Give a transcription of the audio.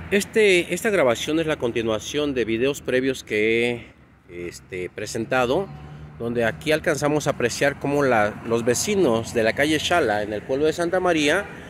Esta grabación es la continuación de videos previos que he presentado, donde aquí alcanzamos a apreciar cómo los vecinos de la calle Chala, en el pueblo de Santa María,